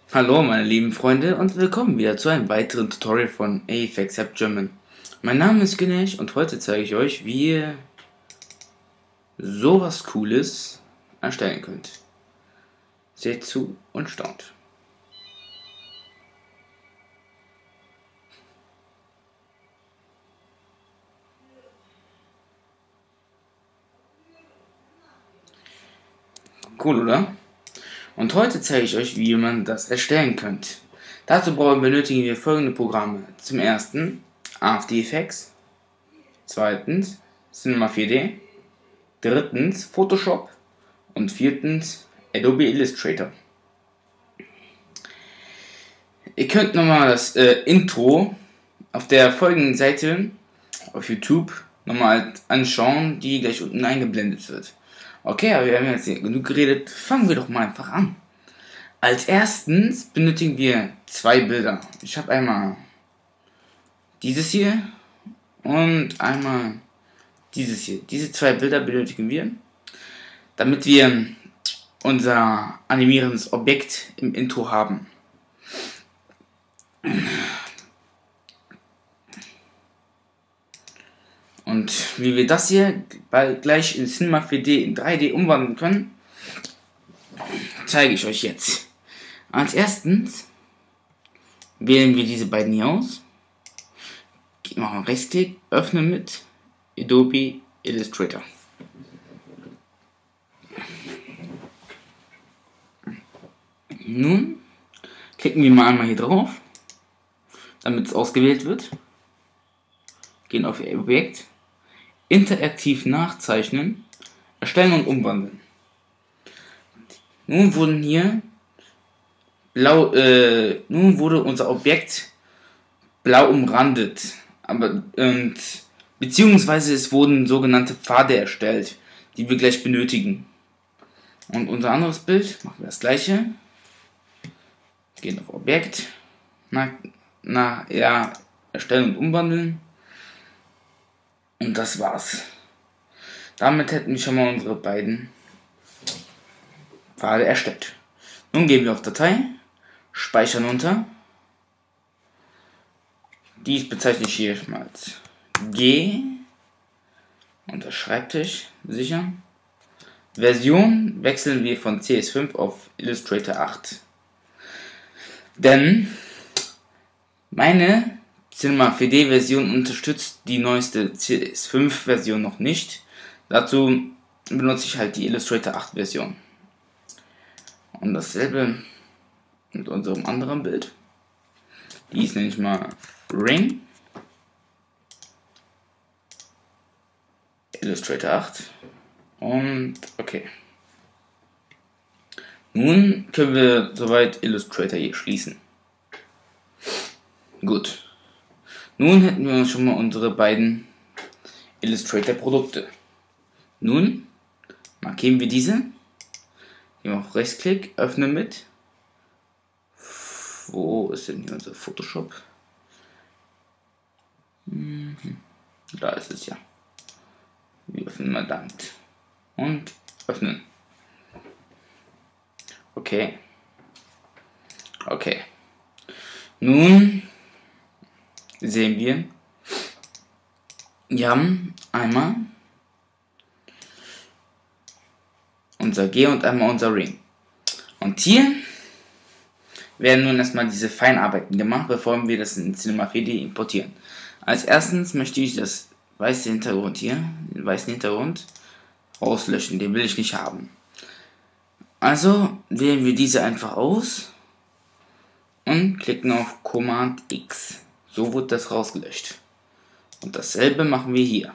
Hallo meine lieben Freunde und willkommen wieder zu einem weiteren Tutorial von AFX App German. Mein Name ist Ganesh und heute zeige ich euch, wie ihr sowas Cooles erstellen könnt. Seht zu und staunt. Cool, oder? Und heute zeige ich euch, wie man das erstellen könnt. Dazu benötigen wir folgende Programme. Zum ersten After Effects, zweitens Cinema 4D, drittens Photoshop und viertens Adobe Illustrator. Ihr könnt nochmal das Intro auf der folgenden Seite auf YouTube nochmal anschauen, die gleich unten eingeblendet wird. Okay, aber wir haben jetzt genug geredet, fangen wir doch mal einfach an. Als erstens benötigen wir zwei Bilder. Ich habe einmal dieses hier und einmal dieses hier. Diese zwei Bilder benötigen wir, damit wir unser animierendes Objekt im Intro haben. Und wie wir das hier gleich in Cinema 4D in 3D umwandeln können, zeige ich euch jetzt. Als erstens wählen wir diese beiden hier aus, machen Rechtsklick, öffnen mit Adobe Illustrator. Nun klicken wir mal einmal hier drauf, damit es ausgewählt wird. Gehen auf Ihr Objekt, interaktiv nachzeichnen, erstellen und umwandeln. Nun wurde unser Objekt blau umrandet, beziehungsweise es wurden sogenannte Pfade erstellt, die wir gleich benötigen. Und unser anderes Bild machen wir das gleiche. Gehen auf Objekt, erstellen und umwandeln. Und das war's. Damit hätten wir schon mal unsere beiden Pfade erstellt. Nun gehen wir auf Datei, speichern unter. Dies bezeichne ich hier mal als G unter Schreibtisch sichern. Version wechseln wir von CS5 auf Illustrator 8. Denn meine Cinema 4D Version unterstützt die neueste CS5 Version noch nicht. Dazu benutze ich halt die Illustrator 8 Version. Und dasselbe mit unserem anderen Bild. Dies nenne ich mal Ring. Illustrator 8. Und okay. Nun können wir soweit Illustrator hier schließen. Gut. Nun hätten wir schon mal unsere beiden Illustrator Produkte. Nun markieren wir diese. Gehen wir auf Rechtsklick, öffnen mit. Wo ist denn hier unser Photoshop? Da ist es ja. Wir öffnen mal damit. Und öffnen. Okay. Okay. Nun sehen wir haben einmal unser G und einmal unser Ring. Und hier werden nun erstmal diese Feinarbeiten gemacht, bevor wir das in Cinema 4D importieren. Als erstens möchte ich das weiße Hintergrund hier, den weißen Hintergrund, rauslöschen, den will ich nicht haben. Also wählen wir diese einfach aus und klicken auf Command X. So wird das rausgelöscht. Und dasselbe machen wir hier.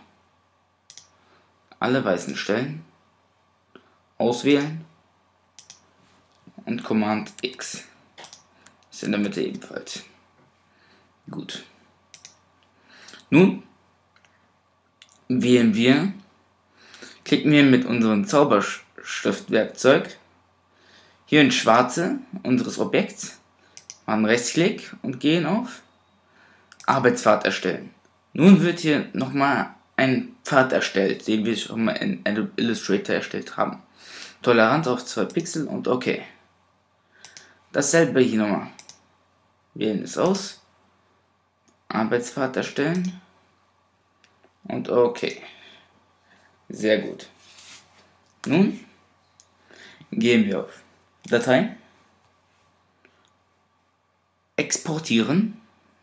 Alle weißen Stellen auswählen und Command X. Ist in der Mitte ebenfalls. Gut. Nun klicken wir mit unserem Zauberstiftwerkzeug hier in Schwarze unseres Objekts, machen Rechtsklick und gehen auf Arbeitspfad erstellen. Nun wird hier nochmal ein Pfad erstellt, den wir schon mal in Adobe Illustrator erstellt haben. Toleranz auf 2 Pixel und OK. Dasselbe hier nochmal. Wählen es aus. Arbeitspfad erstellen. Und okay. Sehr gut. Nun gehen wir auf Datei. Exportieren.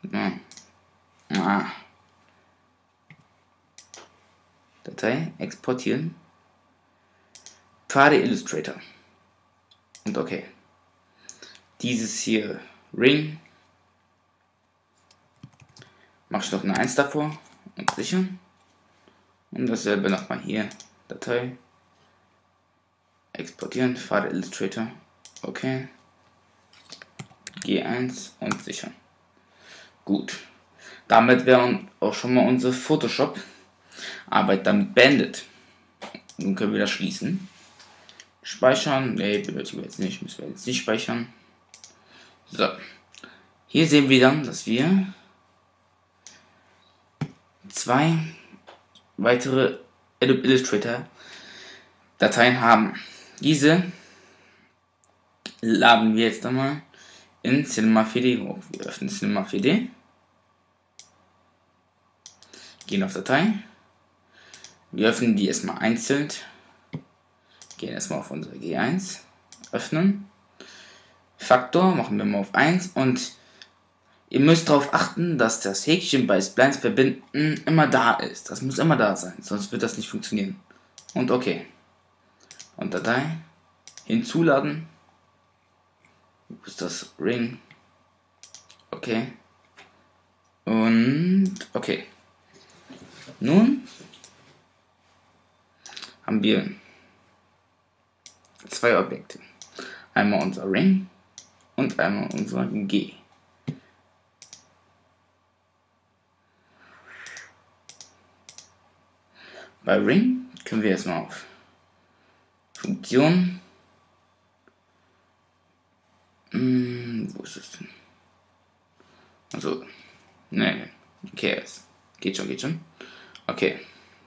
Datei exportieren. Pfade Illustrator. Und okay. Dieses hier Ring. Mache ich noch eine 1 davor und sichern. Und dasselbe nochmal hier. Datei. Exportieren. Pfade Illustrator. Okay. G1 und sichern. Gut. Damit wäre auch schon mal unsere Photoshop-Arbeit damit beendet. Nun können wir das schließen. Speichern. Ne, benötigen wir jetzt nicht. Müssen wir jetzt nicht speichern. So. Hier sehen wir dann, dass wir 2 weitere Adobe Illustrator Dateien haben. Diese laden wir jetzt einmal in Cinema 4D hoch. Wir öffnen Cinema 4D. Gehen auf Datei. Wir öffnen die erstmal einzeln. Gehen erstmal auf unsere G1. Öffnen. Faktor machen wir mal auf 1 und ihr müsst darauf achten, dass das Häkchen bei Splines verbinden immer da ist. Das muss immer da sein, sonst wird das nicht funktionieren. Und okay. Und Datei. Hinzuladen. Wo ist das Ring? Okay. Und okay. Nun haben wir 2 Objekte. Einmal unser Ring und einmal unser G. Bei Ring können wir erstmal auf Funktion. Wo ist es denn? Also, ne, okay, geht schon. Okay.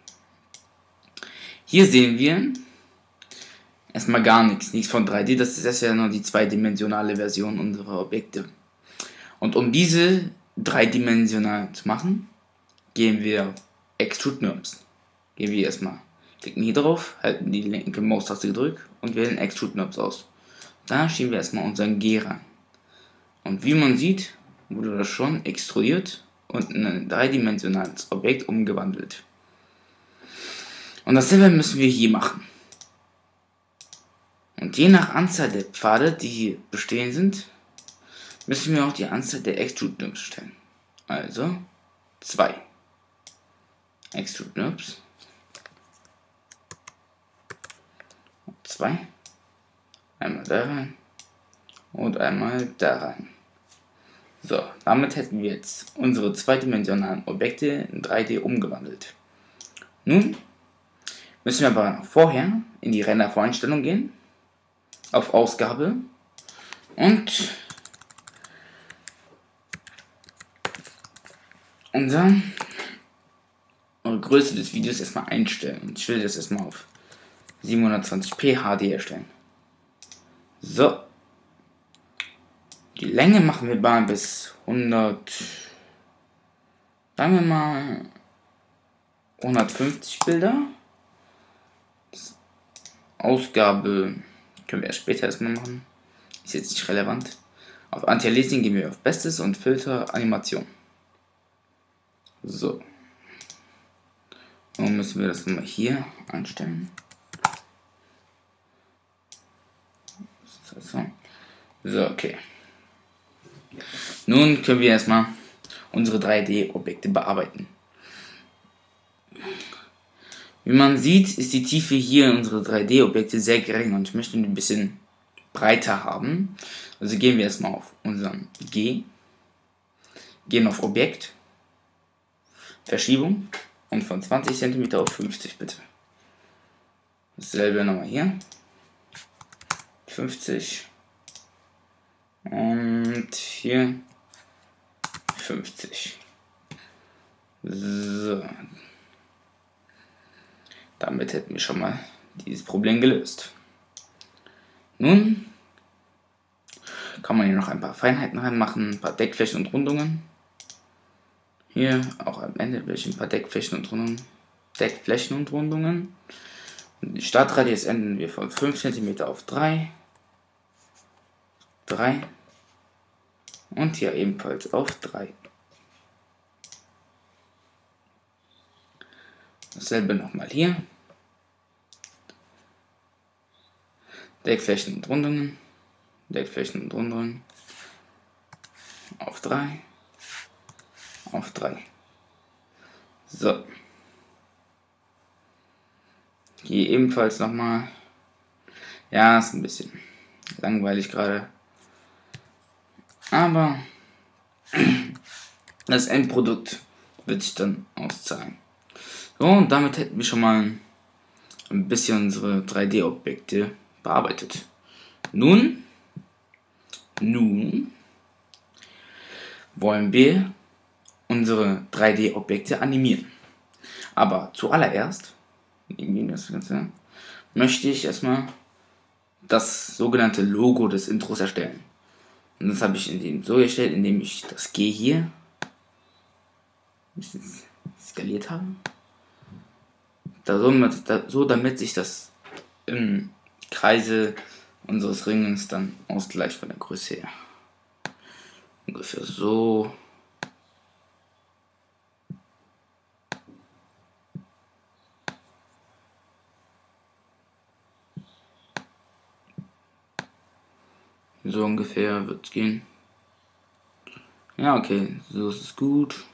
Hier sehen wir erstmal gar nichts von 3D, das ist ja nur die zweidimensionale Version unserer Objekte. Und um diese dreidimensional zu machen, gehen wir auf Extrude NURBS. Gehen wir erstmal, klicken hier drauf, halten die linke Maustaste gedrückt und wählen Extrude NURBS aus. Da schieben wir erstmal unseren G rein. Und wie man sieht, wurde das schon extrudiert und in ein dreidimensionales Objekt umgewandelt. Und dasselbe müssen wir hier machen. Und je nach Anzahl der Pfade, die hier bestehen sind, müssen wir auch die Anzahl der Extrude NURBS stellen. Also 2. Extrude NURBS. 2. Einmal da rein und einmal da rein. So, damit hätten wir jetzt unsere zweidimensionalen Objekte in 3D umgewandelt. Nun müssen wir aber noch vorher in die Render-Voreinstellung gehen, auf Ausgabe und unsere Größe des Videos erstmal einstellen. Und ich will das erstmal auf 720p HD erstellen. So. Die Länge machen wir mal bis 100, sagen wir mal 150 Bilder. Ausgabe können wir erst später erstmal machen. Ist jetzt nicht relevant. Auf Anti-Aliasing gehen wir auf Bestes und Filter Animation. So. Nun müssen wir das nochmal hier einstellen. So, okay. Nun können wir erstmal unsere 3D-Objekte bearbeiten. Wie man sieht, ist die Tiefe hier in unsere 3D-Objekte sehr gering und ich möchte ihn ein bisschen breiter haben. Also gehen wir erstmal auf unseren G, gehen auf Objekt, Verschiebung und von 20 cm auf 50 bitte. Dasselbe nochmal hier. 50 und hier 50. So. Damit hätten wir schon mal dieses Problem gelöst. Nun kann man hier noch ein paar Feinheiten reinmachen, ein paar Deckflächen und Rundungen. Hier auch am Ende will ich ein paar Deckflächen und Rundungen. Und die Startradius enden wir von 5 cm auf 3. Und hier ebenfalls auf 3. Dasselbe nochmal hier. Deckflächen und Rundungen. Auf 3. Auf 3. So. Hier ebenfalls nochmal. Ja, ist ein bisschen langweilig gerade. Aber das Endprodukt wird sich dann auszahlen. So, und damit hätten wir schon mal ein bisschen unsere 3D-Objekte bearbeitet. Nun wollen wir unsere 3D-Objekte animieren. Aber zuallererst möchte ich erstmal das sogenannte Logo des Intros erstellen. Und das habe ich so erstellt, indem ich das G hier ein bisschen skaliert habe. Damit sich das im Kreise unseres Ringens dann ausgleicht von der Größe her. Ungefähr so. So ungefähr wird es gehen. Ja, okay, so ist es gut.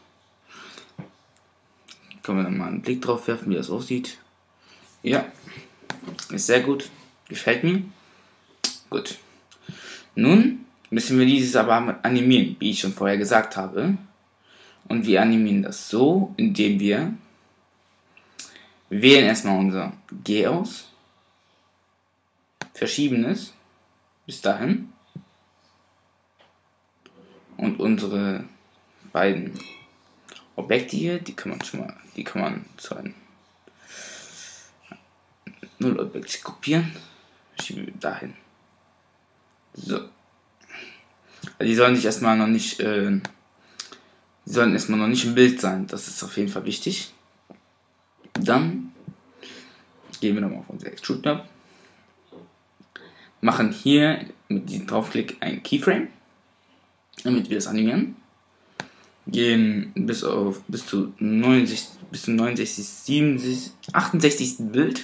Können wir dann mal einen Blick drauf werfen, wie das aussieht. Ja, ist sehr gut. Gefällt mir. Gut. Nun müssen wir dieses aber animieren, wie ich schon vorher gesagt habe. Und wir animieren das so, indem wir wählen erstmal unser G aus, verschieben es bis dahin und unsere beiden Objekte hier, die kann man zu einem Nullobjekt kopieren, schieben wir dahin. So. Also die sollen erstmal noch nicht im Bild sein, das ist auf jeden Fall wichtig. Dann gehen wir nochmal auf unser Extrude-Tab, machen hier mit diesem Draufklick ein Keyframe, damit wir das animieren. Gehen bis zum 68. Bild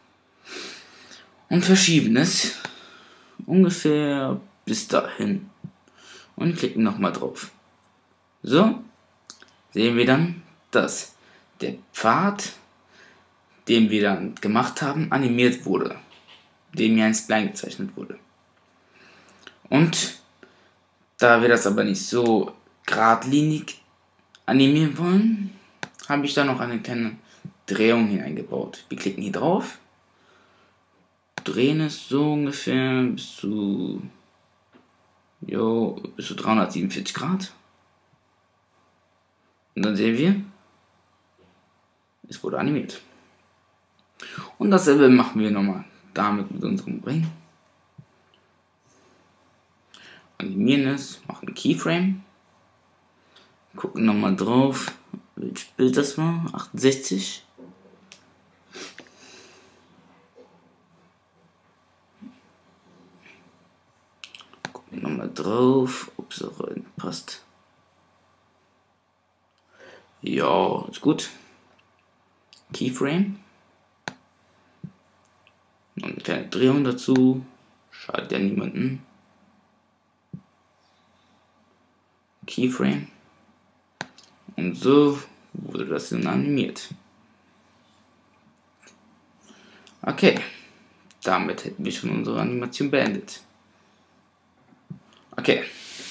und verschieben es ungefähr bis dahin und klicken nochmal drauf. So sehen wir dann, dass der Pfad, den wir dann gemacht haben, animiert wurde, dem hier ein Spline gezeichnet wurde. Und da wir das aber nicht so geradlinig animieren wollen, habe ich da noch eine kleine Drehung hineingebaut. Wir klicken hier drauf, drehen es so ungefähr bis zu 347 Grad. Und dann sehen wir, es wurde animiert. Und dasselbe machen wir nochmal damit mit unserem Ring. Animieren es, machen Keyframe. Gucken nochmal drauf, welches Bild das war, 68. Gucken nochmal drauf, ob es auch passt. Ja, ist gut. Keyframe. Und eine kleine Drehung dazu. Schadet ja niemanden. Keyframe. Und so wurde das dann animiert. Okay. Damit hätten wir schon unsere Animation beendet. Okay.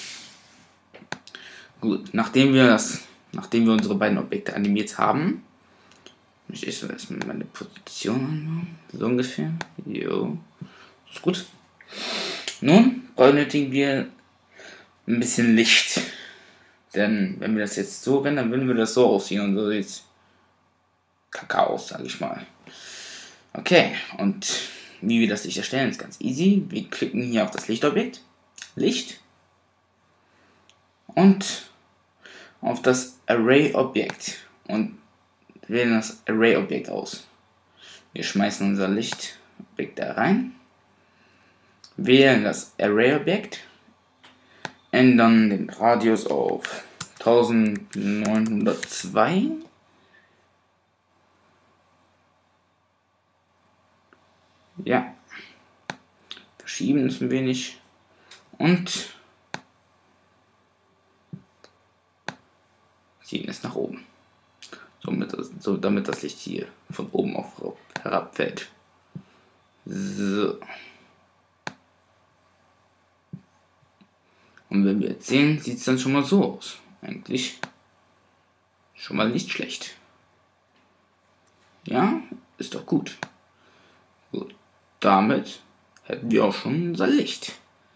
Gut, nachdem wir unsere beiden Objekte animiert haben, möchte ich erstmal meine Position anmachen. So ungefähr. Jo. Ist gut. Nun benötigen wir ein bisschen Licht. Denn wenn wir das jetzt so rennen, dann würden wir das so aussehen und so sieht Kacke aus, sage ich mal. Okay, und wie wir das Licht erstellen, ist ganz easy. Wir klicken hier auf das Lichtobjekt, Licht und auf das Array-Objekt und wählen das Array-Objekt aus. Wir schmeißen unser Lichtobjekt da rein, wählen das Array-Objekt, ändern den Radius auf 1902. Ja, verschieben es ein wenig und ziehen es nach oben, damit das Licht hier von oben auf herabfällt. So. Und wenn wir jetzt sehen, sieht es dann schon mal so aus. Eigentlich schon mal nicht schlecht. Ja, ist doch gut. Gut. Damit hätten wir auch schon unser Licht.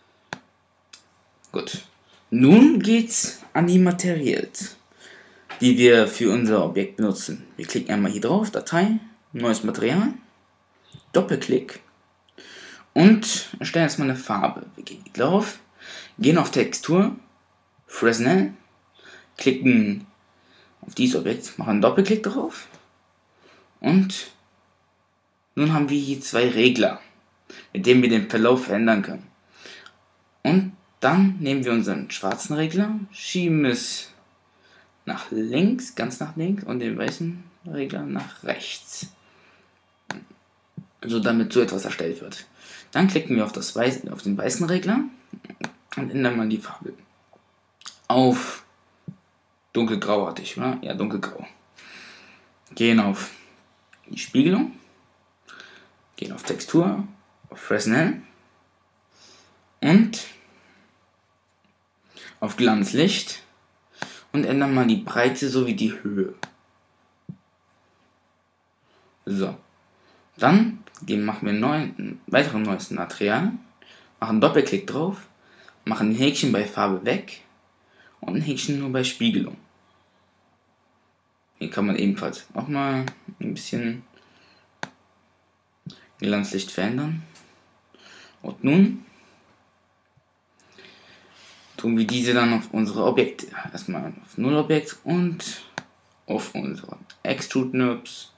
Gut. Nun geht's an die Materials, die wir für unser Objekt benutzen. Wir klicken einmal hier drauf, Datei, neues Material, Doppelklick und erstellen erstmal eine Farbe. Wir gehen hier drauf, gehen auf Textur, Fresnel, klicken auf dieses Objekt, machen einen Doppelklick drauf und nun haben wir hier zwei Regler, mit denen wir den Verlauf verändern können. Und dann nehmen wir unseren schwarzen Regler, schieben es nach links, ganz nach links und den weißen Regler nach rechts. So damit so etwas erstellt wird. Dann klicken wir auf den weißen Regler und ändern mal die Farbe auf dunkelgrau hatte ich, oder? Ja, dunkelgrau. Gehen auf die Spiegelung, gehen auf Textur, auf Fresnel und auf Glanzlicht und ändern mal die Breite sowie die Höhe. So. Dann machen wir ein weiteres neues Material, machen Doppelklick drauf, machen ein Häkchen bei Farbe weg und ein Häkchen nur bei Spiegelung. Hier kann man ebenfalls auch mal ein bisschen Glanzlicht verändern. Und nun tun wir diese dann auf unsere Objekte. Erstmal auf Nullobjekt und auf unsere Extrude NURBS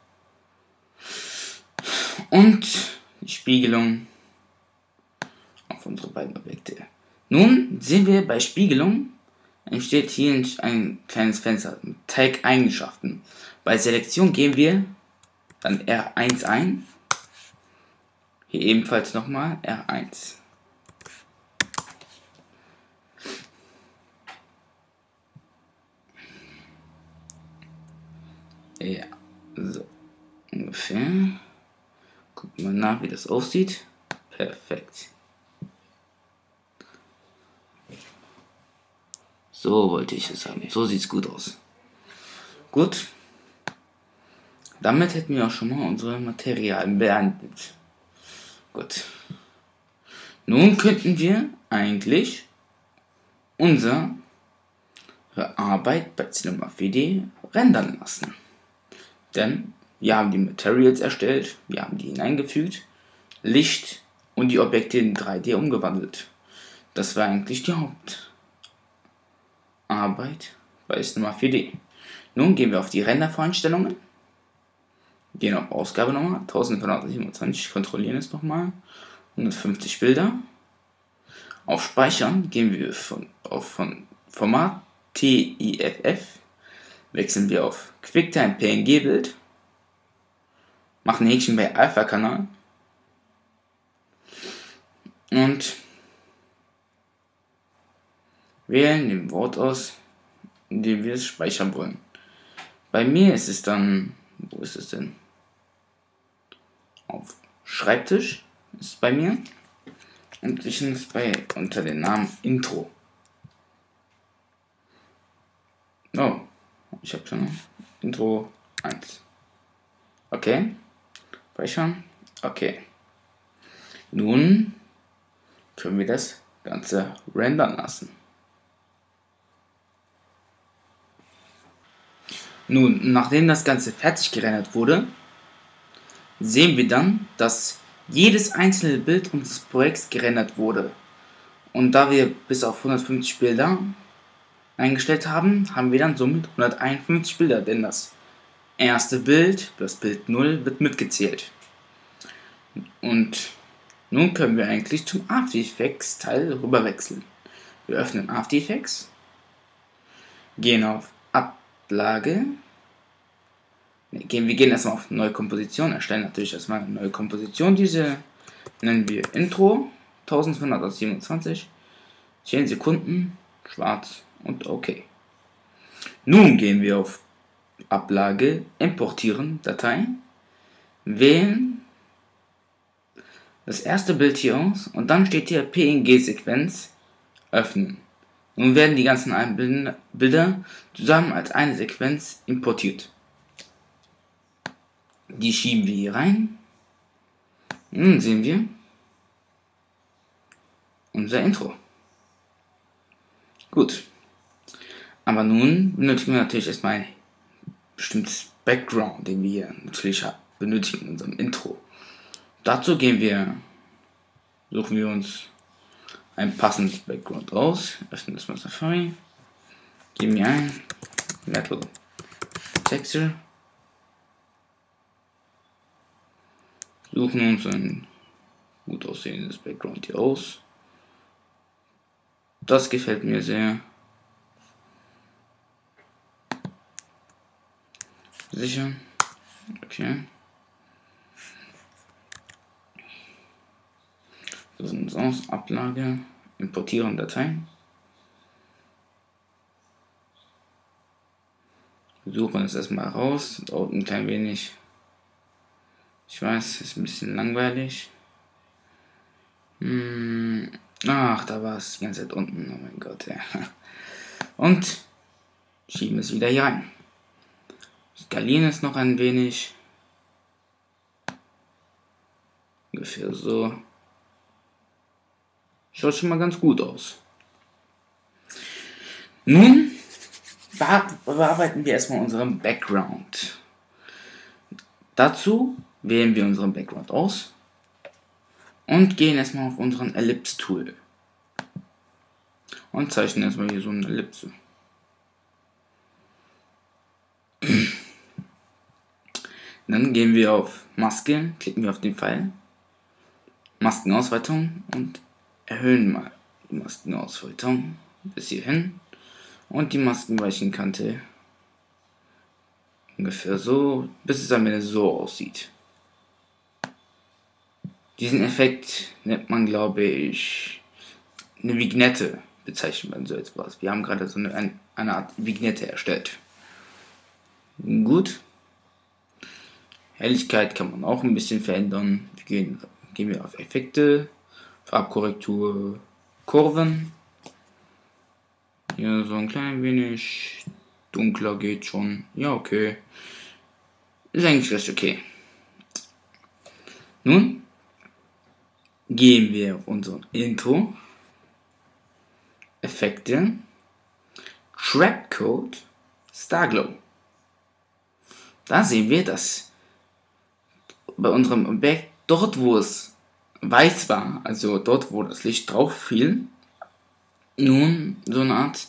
und die Spiegelung auf unsere beiden Objekte. Nun sehen wir bei Spiegelung entsteht hier ein kleines Fenster mit Tag-Eigenschaften. Bei Selektion geben wir dann R1 ein. Hier ebenfalls nochmal R1. Ja, so ungefähr. Gucken wir nach, wie das aussieht. Perfekt. So wollte ich es haben. So sieht es gut aus. Gut. Damit hätten wir auch schon mal unsere Materialien beendet. Gut. Nun könnten wir eigentlich unsere Arbeit bei Cinema 4D rendern lassen. Denn wir haben die Materials erstellt, wir haben die hineingefügt, Licht und die Objekte in 3D umgewandelt. Das war eigentlich die Hauptarbeit bei Cinema 4D. Nun gehen wir auf die Rendervoreinstellungen, gehen auf Ausgabenummer 1527, kontrollieren es nochmal, 150 Bilder. Auf Speichern gehen wir von Format TIFF, wechseln wir auf QuickTime PNG Bild, machen Häkchen bei Alpha-Kanal und wählen den Wort aus, in dem wir es speichern wollen. Bei mir ist es dann, wo ist es denn? Auf Schreibtisch ist es bei mir und ich nehme es unter dem Namen Intro. Oh, ich habe schon Intro 1. Okay. Speichern. Okay. Nun können wir das Ganze rendern lassen. Nun, nachdem das Ganze fertig gerendert wurde, sehen wir dann, dass jedes einzelne Bild unseres Projekts gerendert wurde. Und da wir bis auf 150 Bilder eingestellt haben, haben wir dann somit 151 Bilder, denn das erste Bild, das Bild 0, wird mitgezählt. Und nun können wir eigentlich zum After Effects Teil rüber wechseln. Wir öffnen After Effects, gehen auf Ablage, wir gehen erstmal auf Neue Komposition, erstellen natürlich erstmal eine neue Komposition. Diese nennen wir Intro 1500 aus 27, 10 Sekunden, schwarz und OK. Nun gehen wir auf Ablage, importieren, Datei, wählen das erste Bild hier aus und dann steht hier PNG-Sequenz öffnen. Nun werden die ganzen Bilder zusammen als eine Sequenz importiert. Die schieben wir hier rein. Nun sehen wir unser Intro. Gut. Aber nun benötigen wir natürlich erstmal ein bestimmtes Background, den wir hier natürlich benötigen in unserem Intro. Dazu suchen wir uns ein passendes Background aus, öffnen das mal Safari, geben hier ein Metal Texture, suchen uns ein gut aussehendes Background hier aus. Das gefällt mir sehr. Sicher. Okay. So sieht es aus. Ablage. Importieren Dateien. Wir suchen es erstmal raus. Dauert ein klein wenig. Ich weiß, ist ein bisschen langweilig. Ach, da war es die ganze Zeit unten. Oh mein Gott, ja. Und schieben es wieder hier rein. Skalieren es noch ein wenig. Ungefähr so. Schaut schon mal ganz gut aus. Nun bearbeiten wir erstmal unseren Background. Dazu wählen wir unseren Background aus und gehen erstmal auf unseren Ellipse-Tool und zeichnen erstmal hier so eine Ellipse. Dann gehen wir auf Maske, klicken wir auf den Pfeil, Maskenausweitung und erhöhen mal die Maskenausweitung bis hierhin und die Maskenweichenkante ungefähr so, bis es am Ende so aussieht. Diesen Effekt nennt man, glaube ich, eine Vignette, bezeichnet man so etwas. Wir haben gerade so eine Art Vignette erstellt. Gut. Helligkeit kann man auch ein bisschen verändern. Gehen wir auf Effekte, Farbkorrektur, Kurven. Hier so ein klein wenig dunkler geht schon. Ja, okay. Ist eigentlich recht okay. Nun gehen wir auf unseren Intro, Effekte, Trapcode, Starglow. Da sehen wir, dass bei unserem Objekt, dort wo es weiß war, also dort wo das Licht drauf fiel, nun so eine Art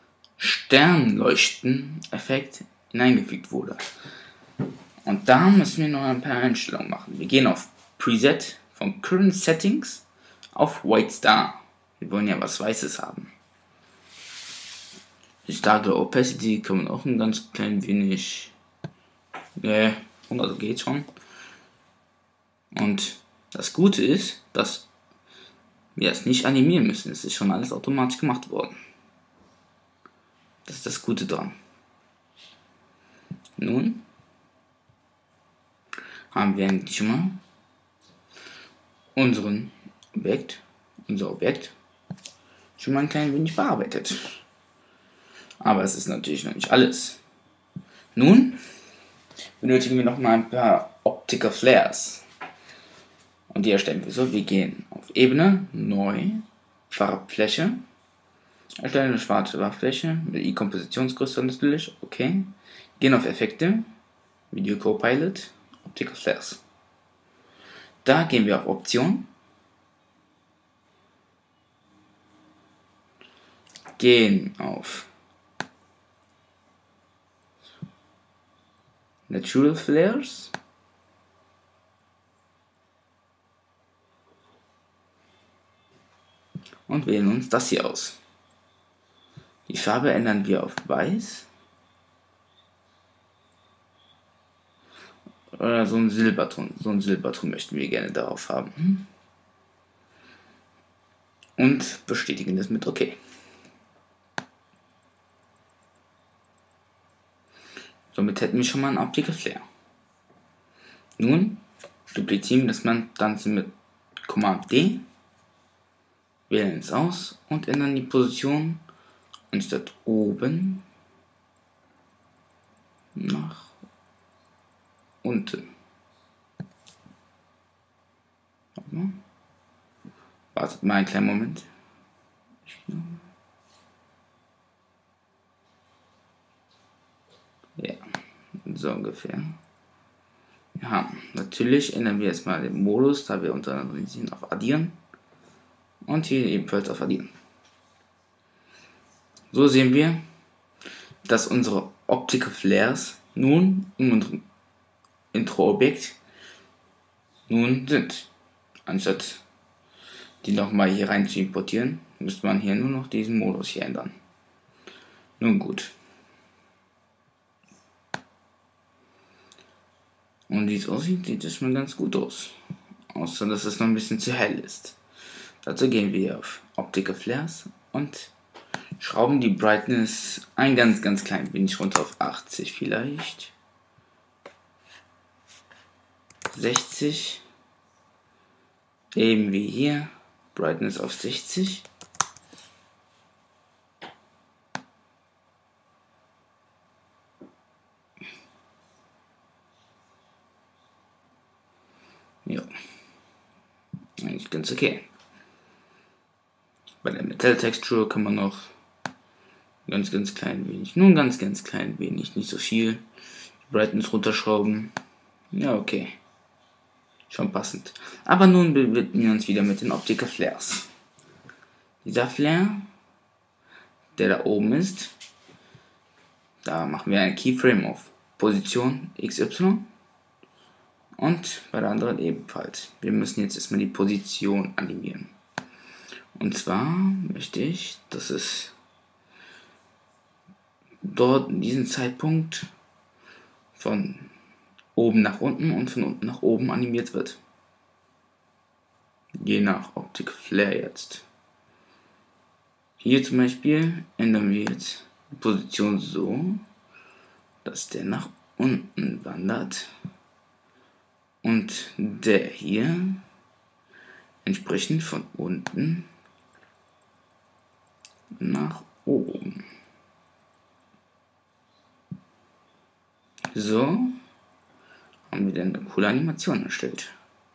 Sternleuchten-Effekt hineingefügt wurde. Und da müssen wir noch ein paar Einstellungen machen. Wir gehen auf Preset von Current Settings auf White Star. Wir wollen ja was Weißes haben. Die Starglow Opacity kann man auch ein ganz klein wenig 100 geht schon. Und das Gute ist, dass wir es nicht animieren müssen. Es ist schon alles automatisch gemacht worden. Das ist das Gute dran. Nun haben wir eigentlich schon mal unser Objekt schon mal ein klein wenig bearbeitet. Aber es ist natürlich noch nicht alles. Nun benötigen wir noch mal ein paar Optical Flares. Und die erstellen wir so. Wir gehen auf Ebene, Neu, Farbfläche, erstellen eine schwarze Farbfläche mit I-Kompositionsgröße natürlich, okay. Gehen auf Effekte, Video Copilot, Optical Flares. Da gehen wir auf Option, gehen auf Natural Flares und wählen uns das hier aus. Die Farbe ändern wir auf Weiß oder so ein Silberton. So ein Silberton möchten wir gerne darauf haben. Und bestätigen das mit OK. Somit hätten wir schon mal einen Optical Flare. Nun duplizieren wir das Ganze mit Command D, wählen es aus und ändern die Position anstatt oben nach unten. Wartet mal einen kleinen Moment. Ja, so ungefähr. Ja, natürlich ändern wir jetzt mal den Modus, da wir unter anderem sehen, auf Addieren. Und hier ebenfalls auf Addieren. So sehen wir, dass unsere Optical Flares nun in unserem Intro-Objekt nun sind. Anstatt die nochmal hier rein zu importieren, müsste man hier nur noch diesen Modus hier ändern. Nun gut. Und wie es aussieht, sieht es schon ganz gut aus. Außer dass es noch ein bisschen zu hell ist. Dazu gehen wir auf Optical Flares und schrauben die Brightness ein ganz klein wenig runter auf 80 vielleicht. 60. Eben wie hier. Brightness auf 60. Ja. Eigentlich ganz okay. Bei der Metalltextur kann man noch ganz klein wenig, nur ein ganz klein wenig, nicht so viel, die Brightness runterschrauben. Ja, okay. Schon passend. Aber nun widmen wir uns wieder mit den Optical Flares. Dieser Flare, der da oben ist, da machen wir ein Keyframe auf Position XY und bei der anderen ebenfalls. Wir müssen jetzt erstmal die Position animieren. Und zwar möchte ich, dass es dort in diesem Zeitpunkt von oben nach unten und von unten nach oben animiert wird. Je nach Optical Flare jetzt. Hier zum Beispiel ändern wir jetzt die Position so, dass der nach unten wandert und der hier entsprechend von unten nach oben. So haben wir dann eine coole Animation erstellt.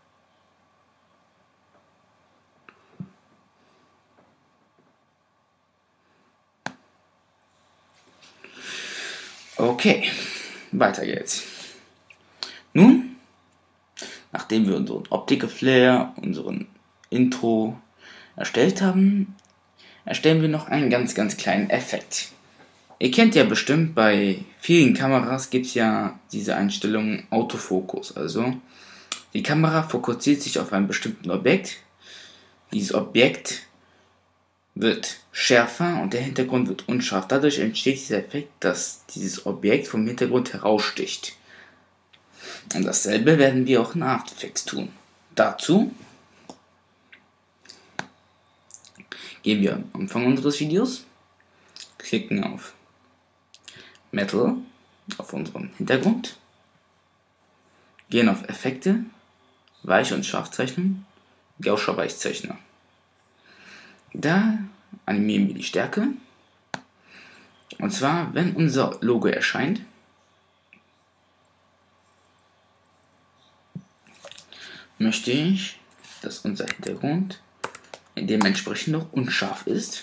Okay, weiter geht's. Nun, nachdem wir unseren Optical Flare, unseren Intro erstellt haben, erstellen wir noch einen ganz kleinen Effekt. Ihr kennt ja bestimmt, bei vielen Kameras gibt es ja diese Einstellung Autofokus. Also die Kamera fokussiert sich auf ein bestimmtes Objekt. Dieses Objekt wird schärfer und der Hintergrund wird unscharf. Dadurch entsteht dieser Effekt, dass dieses Objekt vom Hintergrund heraussticht. Und dasselbe werden wir auch in After Effects tun. Dazu gehen wir am Anfang unseres Videos, klicken auf Metal, auf unseren Hintergrund, gehen auf Effekte, Weich- und Scharfzeichnen, Gaußscher Weichzeichner. Da animieren wir die Stärke. Und zwar, wenn unser Logo erscheint, möchte ich, dass unser Hintergrund dementsprechend noch unscharf ist.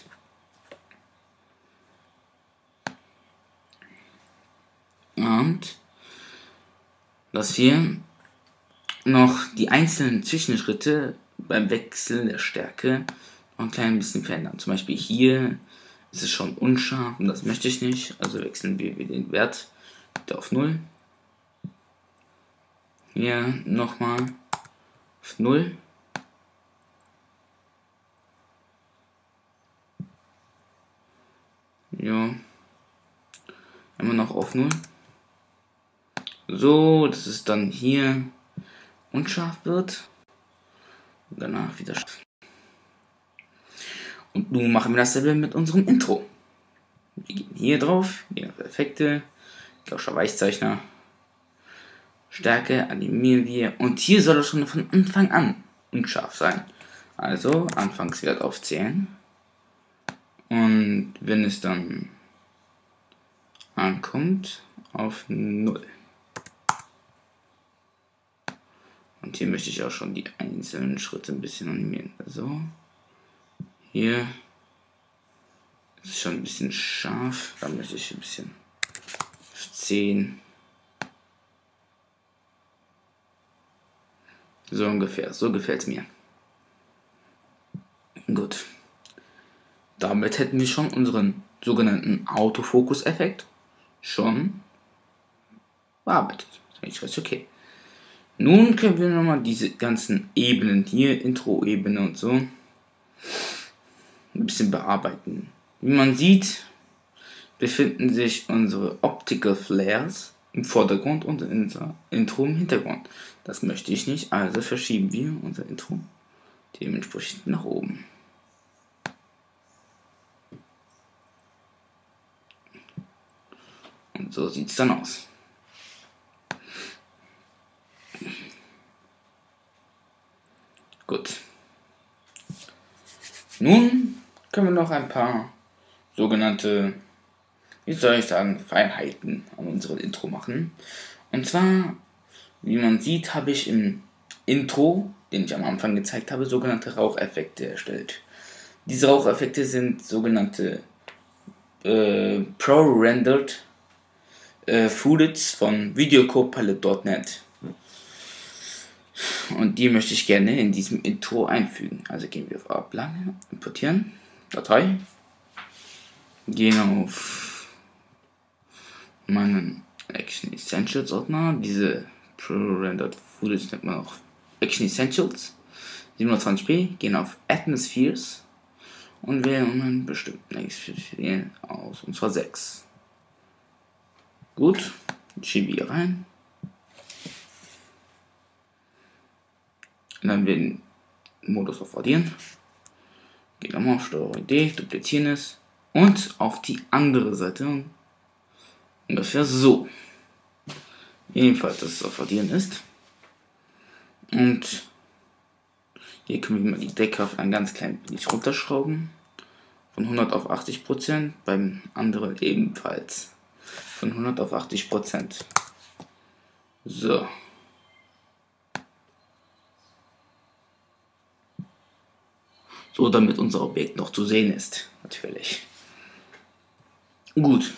Und dass wir noch die einzelnen Zwischenschritte beim Wechseln der Stärke noch ein klein bisschen verändern. Zum Beispiel hier Es ist schon unscharf und das möchte ich nicht. Also wechseln wir den Wert wieder auf 0. Hier nochmal auf 0. Ja. Immer noch auf 0. So, dass es dann hier unscharf wird. Und danach wieder scharf. Und nun machen wir dasselbe mit unserem Intro. Wir gehen hier drauf, gehen auf Effekte, Gauscher Weichzeichner, Stärke, animieren wir. Und hier soll es schon von Anfang an unscharf sein. Also Anfangswert auf 10. Und wenn es dann ankommt, auf 0. Und hier möchte ich auch schon die einzelnen Schritte ein bisschen animieren. Also hier ist es schon ein bisschen scharf. Da möchte ich ein bisschen auf 10. So ungefähr. So gefällt es mir. Gut. Damit hätten wir schon unseren sogenannten Autofokus-Effekt schon bearbeitet. Das ist eigentlich recht okay. Nun können wir nochmal diese ganzen Ebenen hier, Intro-Ebene und so, ein bisschen bearbeiten. Wie man sieht, befinden sich unsere Optical Flares im Vordergrund und unser Intro im Hintergrund. Das möchte ich nicht, also verschieben wir unser Intro dementsprechend nach oben. Und so sieht es dann aus. Gut. Nun können wir noch ein paar sogenannte, wie soll ich sagen, Feinheiten an unserem Intro machen. Und zwar, wie man sieht, habe ich im Intro, den ich am Anfang gezeigt habe, sogenannte Raucheffekte erstellt. Diese Raucheffekte sind sogenannte Pro-Rendered Footage von VideoCopilot.net. Und die möchte ich gerne in diesem Intro einfügen. Also gehen wir auf Ablage, importieren, Datei, gehen auf meinen Action Essentials Ordner. Diese Pro-Rendered Footage nennt man auch Action Essentials. 720p, gehen auf Atmospheres und wählen einen bestimmten Atmosphere aus, und zwar 6. Gut, schiebe hier rein. Und dann den Modus auf Addieren. Geht nochmal auf Steuerung D, duplizieren es und auf die andere Seite ungefähr so. Jedenfalls, dass es auf Addieren ist. Und hier können wir mal die Deckkraft ein ganz klein wenig runterschrauben. Von 100 auf 80%, beim anderen ebenfalls von 100 auf 80%. So. So, damit unser Objekt noch zu sehen ist, natürlich. Gut.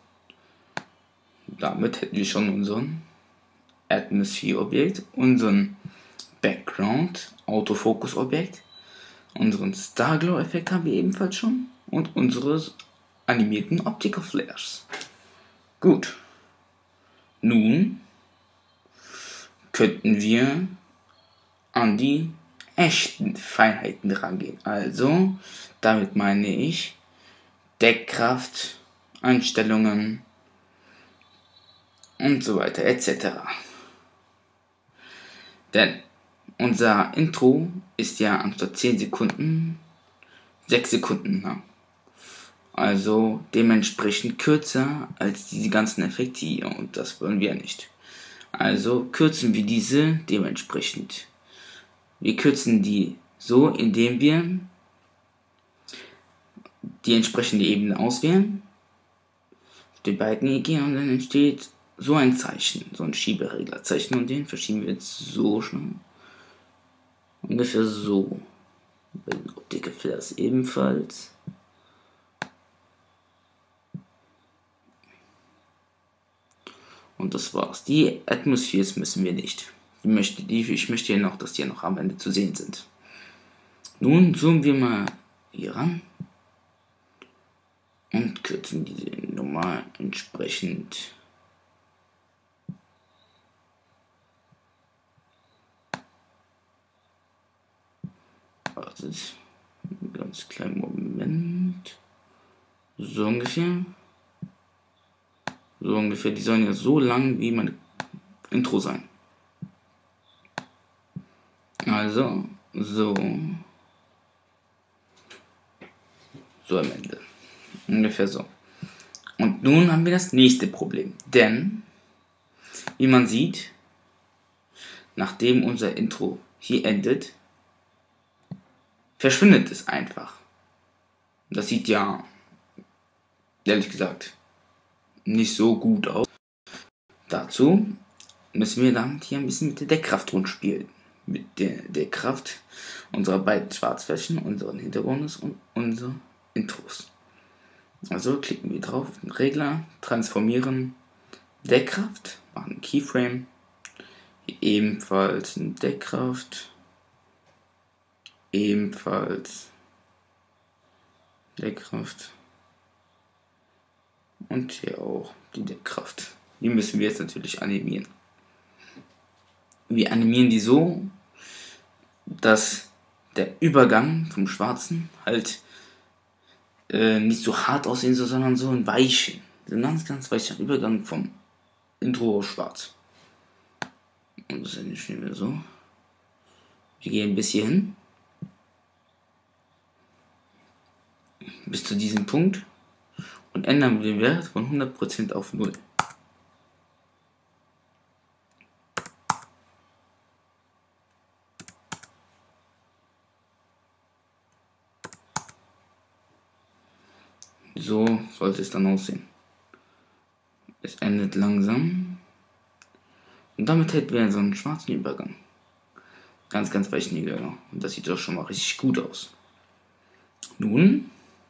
Damit hätten wir schon unseren Atmosphere-Objekt, unseren Background, Autofokus-Objekt, unseren Starglow-Effekt haben wir ebenfalls schon und unsere animierten Optical Flares. Gut. Nun könnten wir an die echten Feinheiten rangehen. Also, damit meine ich Deckkraft, Einstellungen und so weiter etc. Denn unser Intro ist ja anstatt 10 Sekunden 6 Sekunden lang. Also dementsprechend kürzer als diese ganzen Effekte hier, und das wollen wir nicht. Also kürzen wir diese dementsprechend. Wir kürzen die so, indem wir die entsprechende Ebene auswählen, auf die Balken gehen und dann entsteht so ein Zeichen, so ein Schiebereglerzeichen, und den verschieben wir jetzt so schnell. Ungefähr so. Bei den Optical Flares ebenfalls. Und das war's. Die Atmospheres müssen wir nicht. Ich möchte hier noch, dass die noch am Ende zu sehen sind. Nun zoomen wir mal hier ran. und kürzen diese Nummer entsprechend. Wartet, einen ganz kleinen Moment. So ungefähr. So ungefähr. Die sollen ja so lang wie mein Intro sein. Also, so am Ende. Ungefähr so. Und nun haben wir das nächste Problem. Denn, wie man sieht, nachdem unser Intro hier endet, verschwindet es einfach. Das sieht ja, ehrlich gesagt, nicht so gut aus. Dazu müssen wir dann hier ein bisschen mit der Deckkraft rumspielen. Mit der Deckkraft unserer beiden Schwarzflächen, unseren Hintergrundes und unserer Intros. Also klicken wir drauf, Regler, transformieren, Deckkraft, machen einen Keyframe, hier ebenfalls eine Deckkraft, ebenfalls Deckkraft und hier auch die Deckkraft. Die müssen wir jetzt natürlich animieren. Wir animieren die so, dass der Übergang vom Schwarzen halt nicht so hart aussehen soll, sondern so ein weichen, so ein ganz, ganz weicher Übergang vom Intro auf Schwarz. Und das ist wir so. Wir gehen bis hierhin. Bis zu diesem Punkt. Und ändern wir den Wert von 100% auf 0. So sollte es dann aussehen. Es endet langsam. Und damit hätten wir so einen schwarzen Übergang. Ganz, ganz weichen Übergang. Und das sieht doch schon mal richtig gut aus. Nun,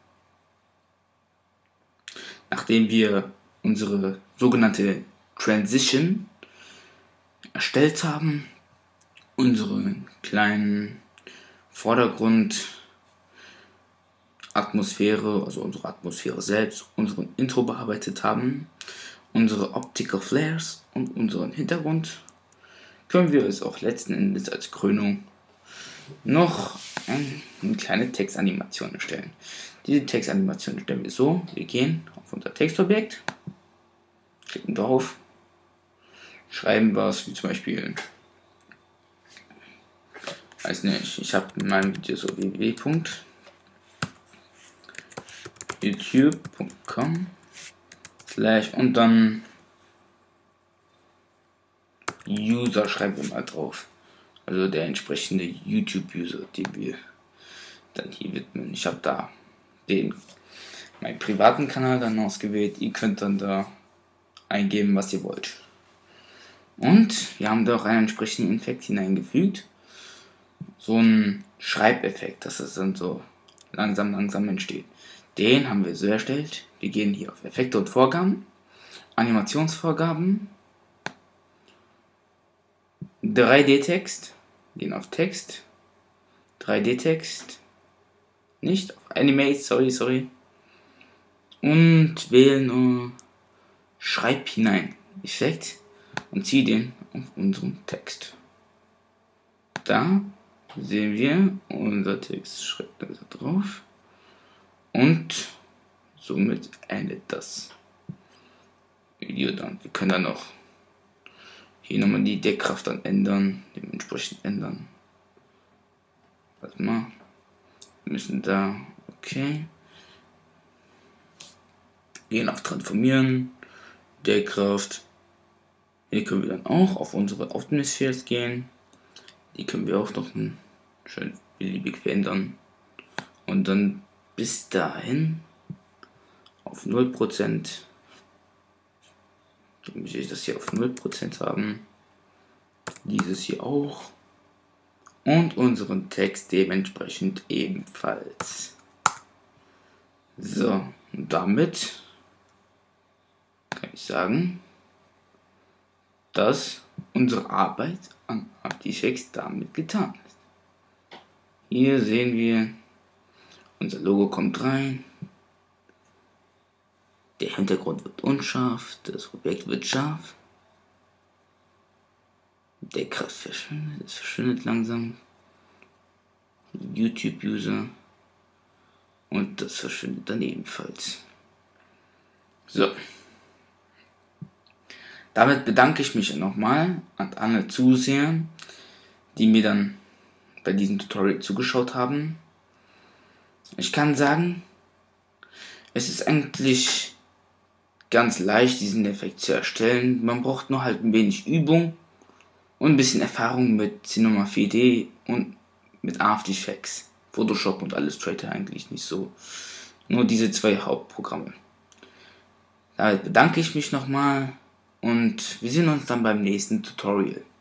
nachdem wir unsere sogenannte Transition erstellt haben, unsere kleinen Vordergrundatmosphäre, also unsere Atmosphäre selbst, unseren Intro bearbeitet haben, unsere Optical Flares und unseren Hintergrund, können wir es auch letzten Endes als Krönung noch eine kleine Textanimation erstellen. Diese Textanimation stellen wir so: Wir gehen auf unser Textobjekt, klicken drauf, schreiben was, wie zum Beispiel, weiß nicht, ich habe in meinem Video so www.youtube.com/ und dann User schreiben wir mal drauf. Also der entsprechende YouTube-User, den wir dann hier widmen. Ich habe da meinen privaten Kanal dann ausgewählt. Ihr könnt dann da eingeben, was ihr wollt. Und wir haben da auch einen entsprechenden Effekt hineingefügt. So ein Schreibeffekt, dass es dann so langsam entsteht. Den haben wir so erstellt. Wir gehen hier auf Effekte und Vorgaben, Animationsvorgaben, 3D-Text, gehen auf Text, 3D-Text, nicht auf Animate, sorry, und wählen nur Schreib hinein Effekt und ziehe den auf unseren Text. Da sehen wir, unser Text schreibt da drauf und somit endet das Video dann. Wir können dann noch hier nochmal die Deckkraft dann ändern, dementsprechend ändern. Warte mal, wir müssen da, okay, gehen auf Transformieren, Deckkraft. Hier können wir dann auch auf unsere Atmospheres gehen. Die können wir auch noch schön beliebig verändern. Und dann bis dahin auf 0%. Dann möchte ich das hier auf 0% haben. Dieses hier auch. Und unseren Text dementsprechend ebenfalls. So, und damit kann ich sagen, dass unsere Arbeit an After Effects damit getan ist. Hier sehen wir, unser Logo kommt rein. Der Hintergrund wird unscharf, das Objekt wird scharf. Der Kreis verschwindet, es verschwindet langsam. YouTube-User. Und das verschwindet dann ebenfalls. So. Damit bedanke ich mich nochmal an alle Zuseher, die mir dann bei diesem Tutorial zugeschaut haben. Ich kann sagen, es ist eigentlich ganz leicht, diesen Effekt zu erstellen. Man braucht nur halt ein wenig Übung und ein bisschen Erfahrung mit Cinema 4D und mit After Effects. Photoshop und Illustrator eigentlich nicht so. Nur diese zwei Hauptprogramme. Damit bedanke ich mich nochmal und wir sehen uns dann beim nächsten Tutorial.